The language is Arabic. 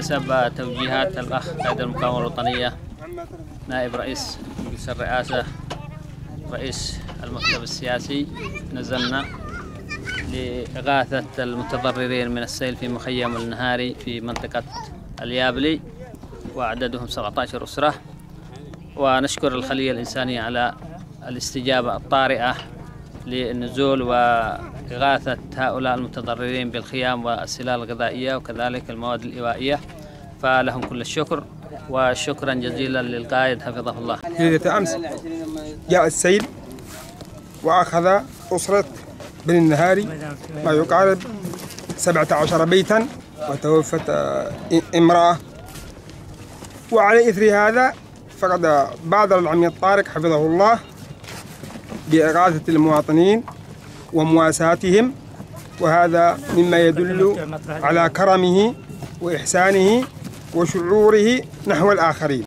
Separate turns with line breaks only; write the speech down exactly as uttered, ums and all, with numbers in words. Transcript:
حسب توجيهات الأخ قائد المقاومة الوطنية نائب رئيس مجلس الرئاسة رئيس المكتب السياسي، نزلنا لإغاثة المتضررين من السيل في مخيم النهاري في منطقة اليابلي، وعددهم سبعة عشر أسرة. ونشكر الخلية الإنسانية على الاستجابة الطارئة للنزول وإغاثة هؤلاء المتضررين بالخيام والسلال الغذائية وكذلك المواد الإيوائية، فلهم كل الشكر وشكرا جزيلا للقائد حفظه الله.
ليلة أمس جاء السيل وأخذ أسرة بن النهاري ما يقارب سبعة عشر بيتا، وتوفت امرأة. وعلى إثر هذا فقد بادر العميد طارق حفظه الله بإغاثة المواطنين ومواساتهم، وهذا مما يدل على كرمه وإحسانه وشعوره نحو الآخرين.